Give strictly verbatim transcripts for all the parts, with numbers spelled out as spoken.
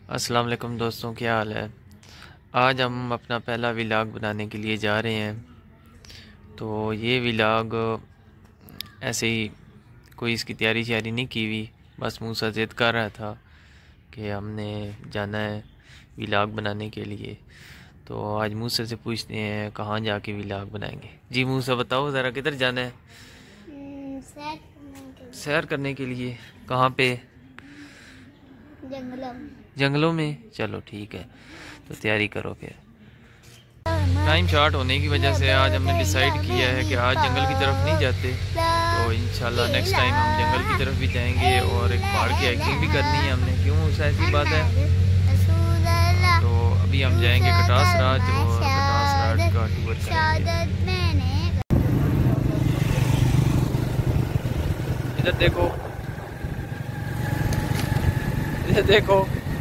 अस्सलाम वालेकुम दोस्तों, क्या हाल है। आज हम अपना पहला व्लॉग बनाने के लिए जा रहे हैं। तो ये व्लॉग ऐसे ही कोई इसकी तैयारी श्यारी नहीं की हुई, बस मूसा ज़िद कर रहा था कि हमने जाना है व्लॉग बनाने के लिए। तो आज मूसा से पूछते हैं कहाँ जाके व्लॉग बनाएंगे। जी मूसा बताओ ज़रा, किधर जाना है? सैर करने के लिए। सैर करने के लिए कहाँ पे? जंगलों में। जंगलों में, चलो ठीक है, तो तैयारी करो फिर। टाइम शॉर्ट होने की वजह से आज हमने डिसाइड किया है कि आज जंगल की तरफ नहीं जाते, तो इंशाल्लाह नेक्स्ट टाइम हम जंगल की तरफ भी जाएंगे और एक पहाड़ की हाइकिंग भी करनी है हमने। क्यों उस ऐसी बात है? तो अभी हम जाएंगे कटास राज और कटास राज का टूर करेंगे। इधर देखो, इधर देखो,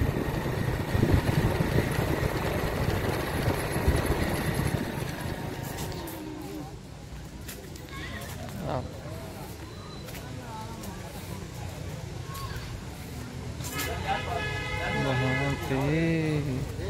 वहाँ पे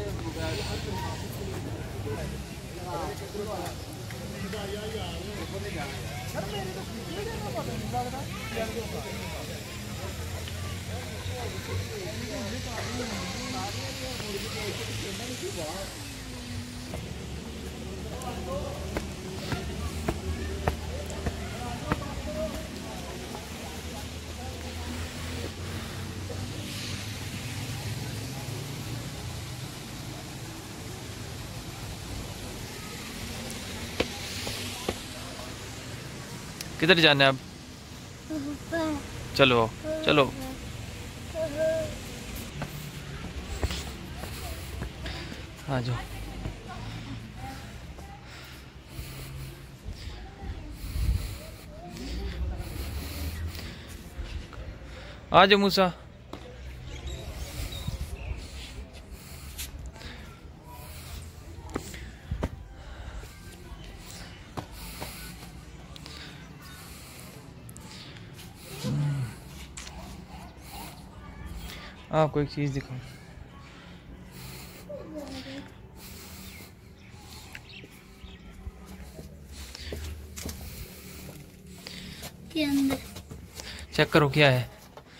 किधर जाना है अब? चलो चलो, आ जाओ। आ जाओ मूसा। आपको एक चीज दिखाऊं, के अंदर चेक करो क्या है।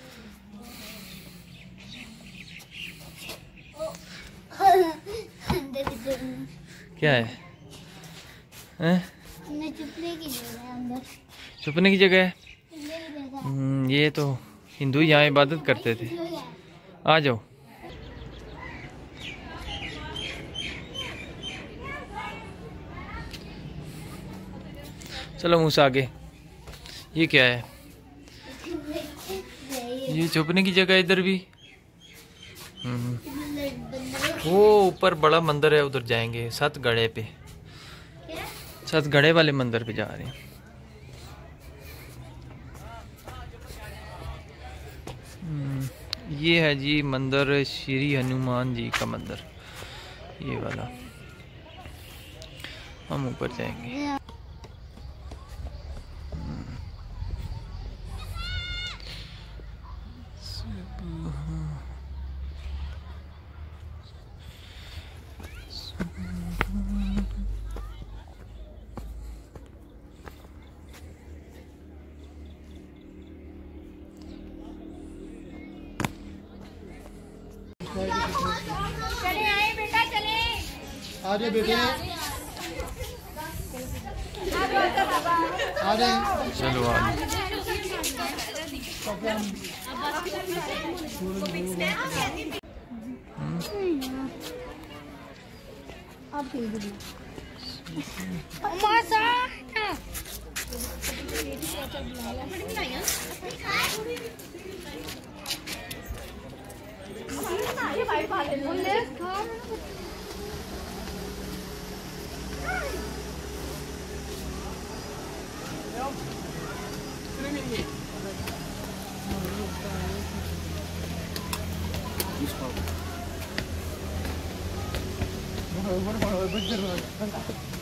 क्या है? हैं? छुपने की जगह है अंदर। छुपने की जगह है? ये जगह हम्म, ये तो हिंदू यहाँ इबादत करते थे। आ जाओ। चलो मूसा आगे। ये क्या है? ये छुपने की जगह इधर भी। हम्म, वो ऊपर बड़ा मंदिर है, उधर जाएंगे सत गड़े पे। सत गड़े वाले मंदिर पे जा रहे हैं। ये है जी मंदिर, श्री हनुमान जी का मंदिर, ये वाला। हम ऊपर जाएंगे। चले आए बेटा, चले आ जाए बेटे, आ जाए। चलो आ बड़ बड़ बड़ बड़